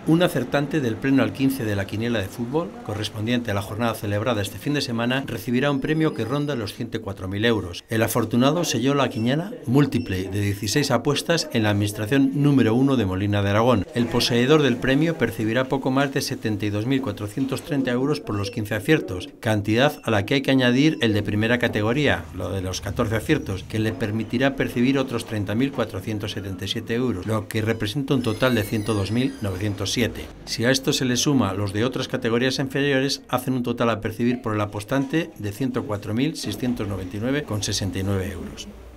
Un acertante del pleno al 15 de la quiniela de fútbol, correspondiente a la jornada celebrada este fin de semana, recibirá un premio que ronda los 104.000 euros. El afortunado selló la quiniela múltiple de 16 apuestas en la administración número 1 de Molina de Aragón. El poseedor del premio percibirá poco más de 72.430 euros por los 15 aciertos, cantidad a la que hay que añadir el de primera categoría, lo de los 14 aciertos, que le permitirá percibir otros 30.477 euros, lo que representa un total de 102.907. Si a esto se le suma los de otras categorías inferiores, hacen un total a percibir por el apostante de 104.699,69 euros.